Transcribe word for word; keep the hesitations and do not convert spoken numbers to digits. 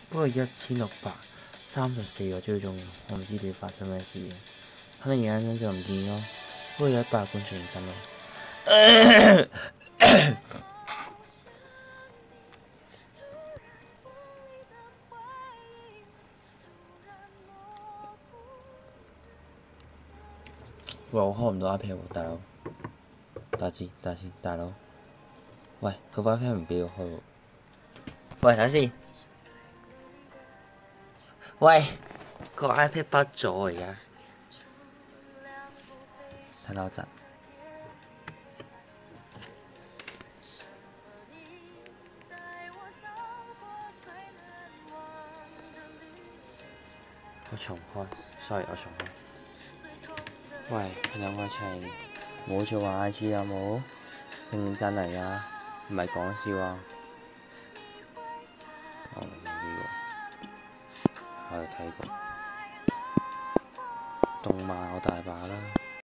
不過一千六百三十四個追蹤，我唔知你發生咩事，可能而家張就唔見咯。不過有一百半認真咯。喂，我開唔到 iPad 喎，大佬。等下先，等下先，大佬。喂，個 WiFi 唔俾我開喎。喂，等先。喂，個 iPad 畢咗而家。等多陣。我重開 ，sorry， 我重開。喂，朋友愛情，冇做話 I G 有冇？認真嚟㗎，唔係講笑啊！我唔知喎，我有睇過動漫，我大把啦。